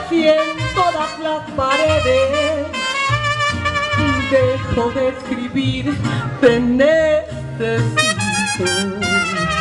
y en todas las paredes dejo de escribir, te necesito.